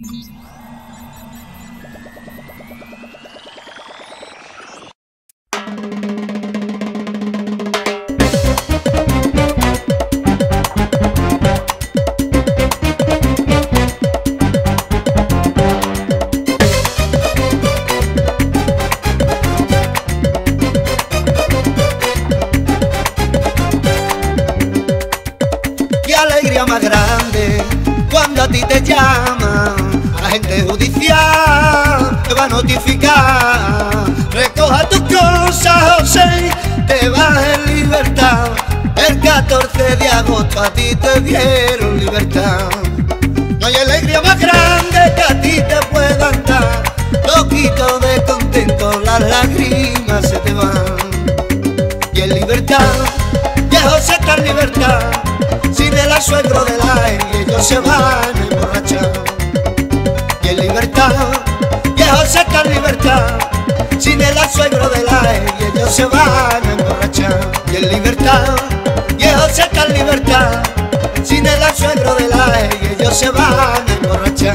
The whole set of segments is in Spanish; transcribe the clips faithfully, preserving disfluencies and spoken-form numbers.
Más grande cuando a ti te llaman agente judicial, te va a notificar. Recoja tus cosas, José, te vas en libertad. El catorce de agosto a ti te dieron libertad. No hay alegría más grande que a ti te puedan dar. Loquito de contento, las lágrimas se te van. Y en libertad, ya José está en libertad. Sin el asuegro del aire ellos se van a emborrachar. Y en libertad, ya José está en libertad. Sin el asuegro del aire ellos se van a emborrachar. Y en libertad, ya José está en libertad. Sin el asuegro del aire ellos se van a emborrachar.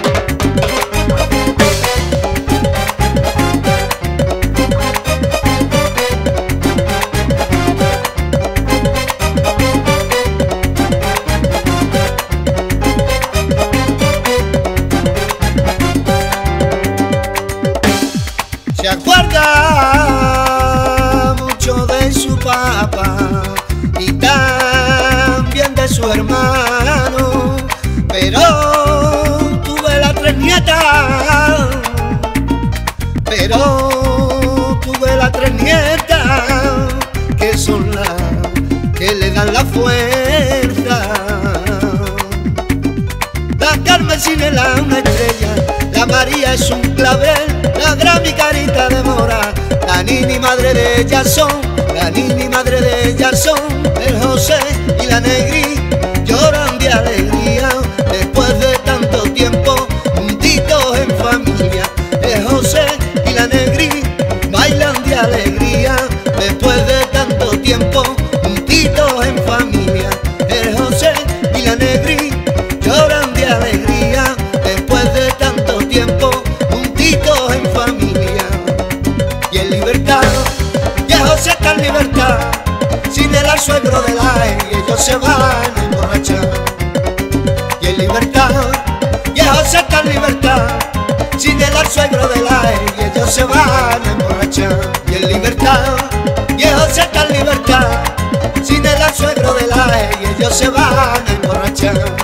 Se acuerda mucho de su papá y también de su hermano, pero tuve las tres nietas, pero tuve las tres nietas, que son las que le dan la fuerza. La Carmen Cinela una estrella, la María es un clavel, la gran mi carita de mora, la Nini madre de Jason, la Nini madre de Jason, el José y la Negri lloran de alegría después de tanto tiempo juntitos en familia. El José y la Negri bailan de alegría después de tanto tiempo juntitos en familia. El José y la Negri lloran de alegría después de tanto tiempo juntitos en familia. Y en libertad, ya José está en libertad. Sin el asuegro del aire ellos se van a emborrachar. Y en libertad, ya José está en libertad. Sin el asuegro del aire ellos se van a emborrachar. Y en libertad, ya José está en libertad. Sin el asuegro del aire ellos se van a emborrachar.